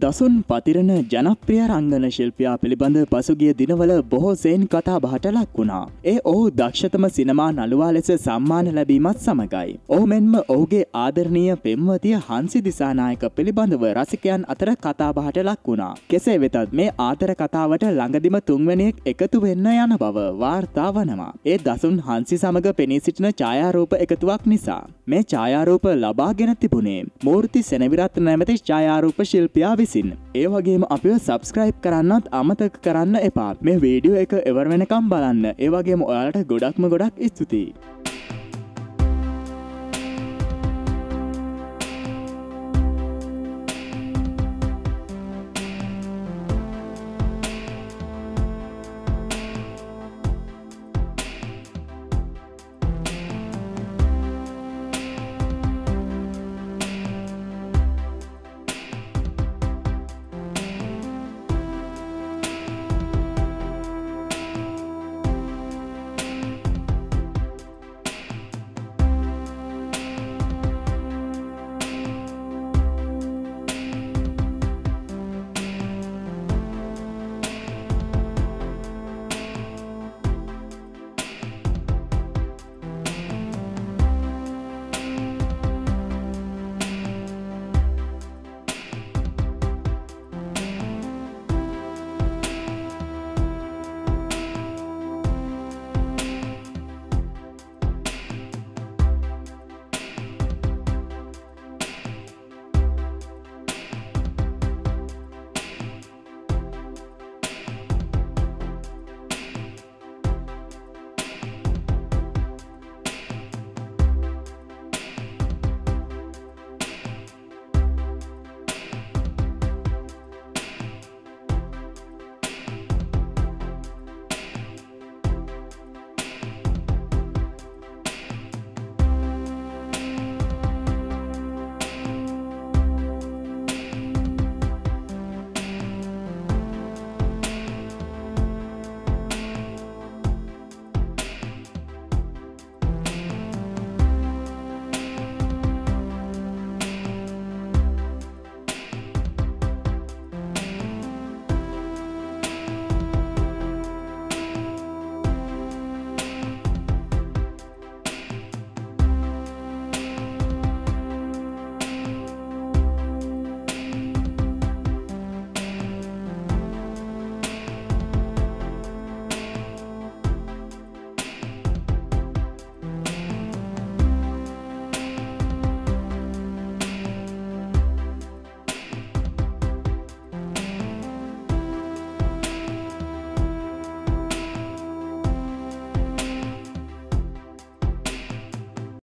දසුන් පතිරණ ජනප්‍රිය රංගන ශිල්පියා පිළිබඳ පසුගිය දිනවල බොහෝ සෙයින් කතා බහට ලක් වුණා. ඒ ඔහු දක්ෂතම සිනමා නළුවා ලෙස සම්මාන ලැබීමත් සමගයි. ඔහු මෙන්ම ඔහුගේ ආදරණීය පෙම්වතිය හංසි දිසානායක පිළිබඳව රසිකයන් අතර කතා බහට ලක් වුණා. කෙසේ වෙතත් මේ ආදර කතාවට ළඟදිම තුන්වැනියෙක් එකතු වෙන්න යන බව වාර්තා වනවා. ඒ දසුන් හංසි සමග පෙනී සිටින ඡායාරූප එකතුවක් නිසා. මේ ඡායාරූප ලබාගෙන තිබුණේ මූර්ති සෙනවිරත්න නැමැති ඡායාරූප ශිල්පියා විසින්. ඒ වගේම අපිව සබ්ස්ක්‍රයිබ් කරන්නත් අමතක කරන්න එපා. මේ වීඩියෝ එක ඉවර වෙනකම් බලන්න. ඒ වගේම ඔයාලට ගොඩක් ස්තුතියි.